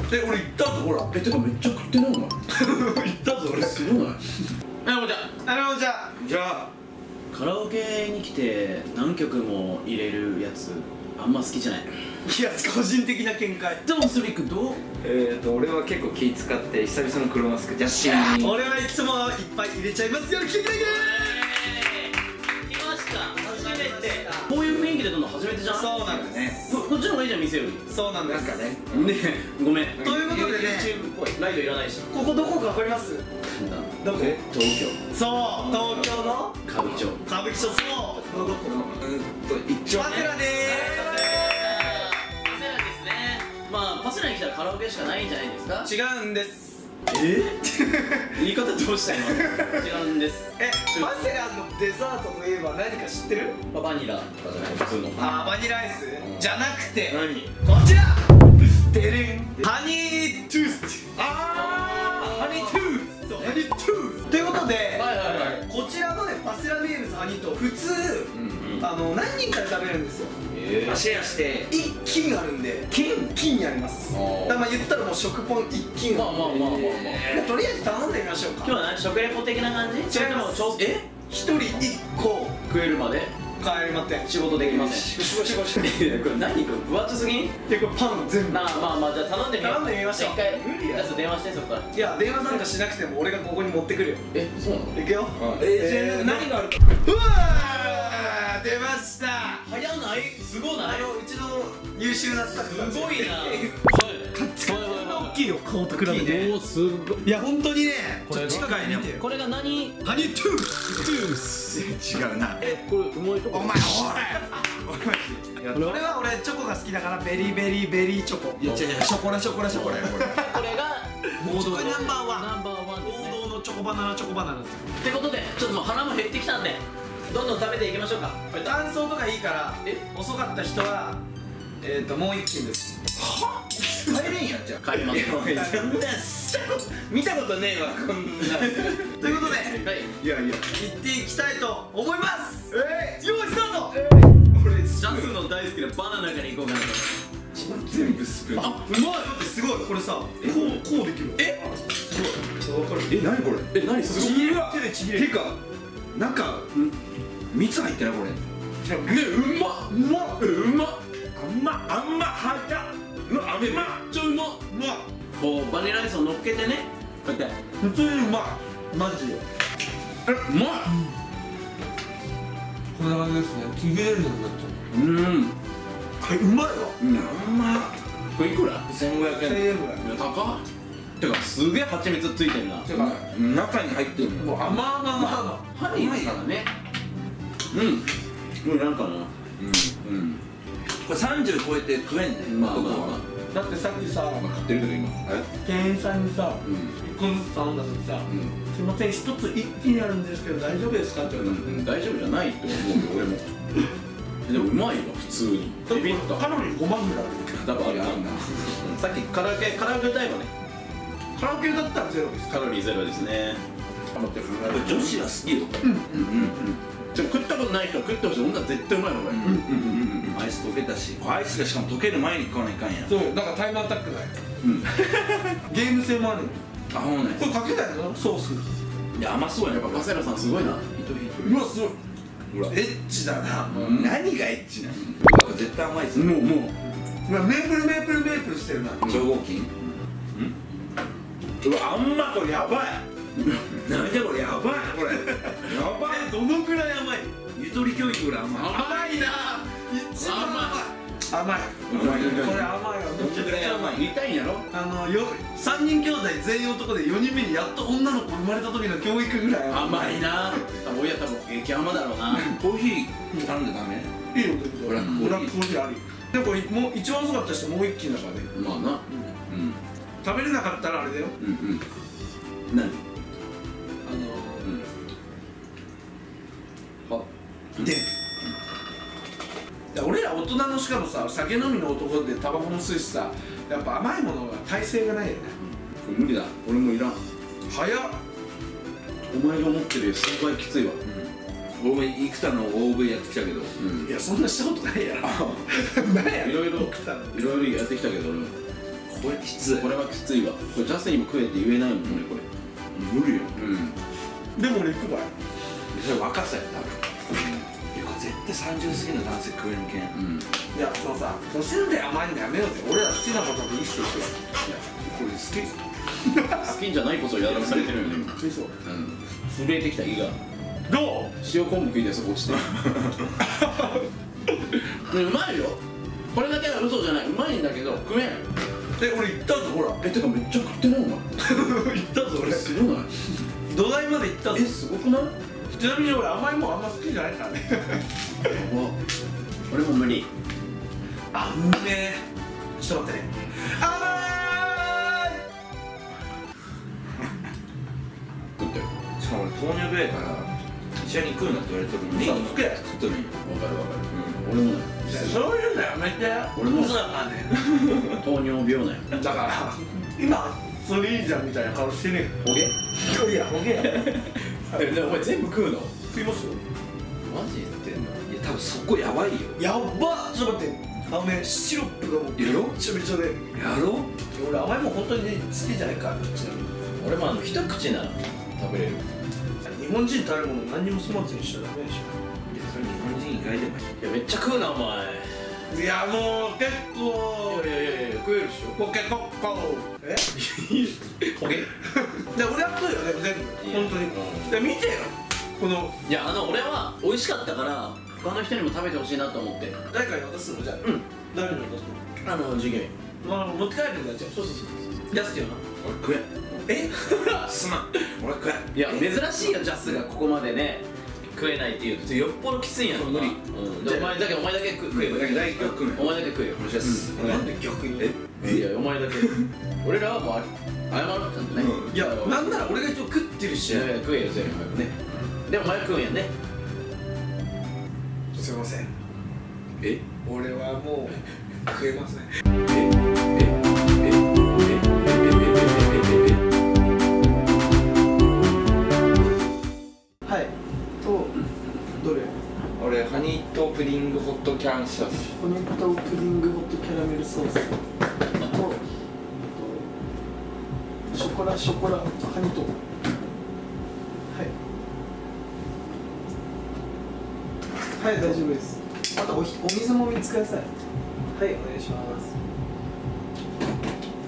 俺行ったぞ、ほら。 てかめっちゃ食ってないお前。 行ったぞ俺。 すごない？ じゃあカラオケに来て何曲も入れるやつあんま好きじゃない。 いや、個人的な見解。 でもスリックどう？ 俺は結構気使って久々の黒マスクジャスティンに。 俺はいつもいっぱい入れちゃいますよ。来てくれ。 来ました。初めて。こういう雰囲気でどんどん初めてじゃん。 そうなんですね。 こっちの方がいいじゃん、店より。 そうなんです。 なんかね。 ねえ、ごめん。 ということでね、 YouTube っぽい。ライトいらないし。 ここどこかわかります？どこ？ 東京。 そう、東京の歌舞伎町。 歌舞伎町。そう。どこ？ 一丁パセラでーパセラですね。まあパセラに来たらカラオケしかないんじゃないですか。 す。違うんです。 言い方どうしたの？違うんです。 パセラのデザートといえば何か知ってる？ バニラとかじゃない、普通の。 バニラアイスじゃなくて、 何？ こちら。デレン。ハニートゥースト。ハニートゥース。そう、ハニートゥース。ということで、こちらのねパセラ名物ハニート、普通何人から食べるんですよ。 シェアして一斤あるんで、斤あります。だからまあ言ったらもう食ポン一斤。 まあとりあえず頼んでみましょうか。 今日は何？食レポ的な感じ？ 違います。一人一個食えるまで帰りません。 仕事できません。これ何？これ分厚すぎん？ これパン全部。 まあじゃあ頼んでみよう。 頼んでみましょう。 一回電話してそこから。 いや、電話なんかしなくても俺がここに持ってくるよ。 そうなの？ いくよ。 何があるか。 うわー、出ました。 早ない？すごない？ うちの優秀なスタッフたち。 すごいな。 カッチカチの大きいよ、顔と比べて。 おお、すごい。 いや、本当にね、近くに見てよ。 これが何？ ハニートゥース。違うな。 これうまいとこ。 お前、俺はチョコが好きだからベリーベリーベリーチョコ。いや違う、ショコラ。 これが王道のナンバーワン。 ナンバーワンですね。 王道のチョコバナナってことで、ちょっともう腹も減ってきたんでどんどん食べていきましょうか。 感想とかいいから、遅かった人はもう一斤です。 帰れんやんじゃん。 帰ります。 見たことねえわこんな。 ということで、 いや行っていきたいと思います。用意スタート。 これジャスの大好きなバナナからいこうかなと。 全部スプーン。 うまい。すごい。これさ、こうできる。すごい。わかる。 何これ？ 何すごい。 手でちぎれる。 てか中蜜入ってないこれ。 ね、うまっ。はた。めっちゃうまっ。こうバニラアイスを乗っけてね、こうやって普通にうまい。マジで。 うまい。 こんな感じですね。ちぎれるようになっちゃう。うまいわ。 これいくら ？1500円。1000円ぐらい。 高っ。てかすげえ蜂蜜ついてるな。 てか中に入ってるの。 もう甘ハニーからね。もうなんかな。 これ30超えて食えんね。 まあだってさっきさ、 買ってるけど今。 店員さんにさ、1個ずつ頼んだ時さ、すいません、1つ一気にあるんですけど大丈夫ですかって言われた。 大丈夫じゃないって思うよ俺も。でもうまいわ普通に。ビビッとカロリー5万ぐらいある。 多分あるな。さっきカラオケ歌えばね。 カラオケだったらゼロです。 カロリーゼロですね。 女子は好きよ。 食ったことない人は食ってほしい。女絶対うまいのこれ。 アイス溶けたし、アイスがしかも溶ける前に食わないかんやん。 そう、だからタイムアタックない。ゲーム性もあるの。 あ、ほんね。 これかけたやろ、ソース。 いや、甘そうやね。 パセラさんすごいな。 うわ、すごい。エッチだな。 何がエッチなの？絶対甘いぞ。 もうメープルしてるな。 超合金？うわ、あんまこれやばい。なんでこれやばいこれ。やばい。 どのくらい甘い？ ゆとり教育ぐらい甘い。 甘いな。一番甘い。これ甘いわ。 どのくらい甘い？ 見たいんやろ。 3人兄弟全員男で4人目にやっと女の子生まれた時の教育ぐらい甘いな。親多分激甘だろうな。 コーヒー頼んでダメ？ いいよ、ブラックコーヒーあるよ。でもこれもう一番遅かった人もう一気だからね。 まあな。 食べれなかったらあれだよ。 何？ で俺ら大人のしかもさ、酒飲みの男でタバコも吸うしさ、やっぱ甘いものは耐性がないよね。 無理だ。俺もいらん。 早っ。 お前が思ってるより数倍きついわ。 俺も幾多の OV やってきたけど、 いやそんなしたことないやろ。ないやろ。 いろいろやってきたけど俺も。 これきつい。 これはきついわ。これジャスにも食えって言えないもんね、これ。 無理よ。 でも俺行くばい。 それ若さや多分。いや絶対30過ぎの男性食えんけん。 いやそのさ年寄りで甘いのやめようぜ。俺ら好きなことでいいしていくよ。 これ好き。 好きじゃないこそやらされてるよね。 そうそう。 震えてきた胃が。 どう？ 塩昆布食いてそこ落ちて。うまいよ。これだけは嘘じゃない。うまいんだけど食えん。 俺行ったぞほら。 てかめっちゃ食ってないお前。 行ったぞ俺。 すごない？ 土台まで行ったぞ。 すごくない？ ちなみに俺甘いもんあんま好きじゃないからね。 俺も無理。 あんめえ。ちょっと待ってね。甘い。 食ったよ。 しかも俺糖尿病やから医者に食うなって言われた時にそう食え。 食っとるんよ。 わかるわかる。俺もない。 そういうのやめて。 俺も嘘だからね。 糖尿病ない。 だから今それいいじゃんみたいな顔してねほげ？ え。いやほげや。 でもお前全部食うの？ 食いますよ。 マジ言ってんの？ いや多分そこやばいよ。 やっば。ちょっと待って。シロップがもうやろめちゃめちゃで。 やろう。 俺甘いもん本当にね好きじゃないから。ちなみに俺も一口なら食べれる。 日本人たるもの何にも粗末にしちゃダメでしいやそれ日本人以外でもいい。 いやめっちゃ食うなお前。 ょ。いやもう結構いや食えるでしょ。 ポケコッコ。え？ ほげ？ で俺は食うよね全部本当に。で見てよこの。 いや俺は美味しかったから他の人にも食べてほしいなと思って。 誰かに渡すのじゃあ。誰に渡すの？ 授業員。 まあ持って帰るんだじゃあ。そう安くよな。 俺食え。 え？ すまん。俺食え。 いや珍しいよジャスがここまでね食えないっていうよっぽどきついんやろ。 無理。 お前だけ食えばいい。 大丈夫食うね。 お前だけ食えよ。 お願いします。 なんで逆に？ いやお前だけ。俺らはもう謝ったんだね。 いやなんなら俺が一応食ってるし。 いや食えよ全部早くね。でもお前食うんやね。 すいません。 え？ 俺はもう食えません。はい。どれ？ 俺ハニーとプディングホットキャンシャス。 ハニーとプディングホットキャラメルソースとショコラハニーと。はい、大丈夫です。あとお水もお水ください。はい、お願いします。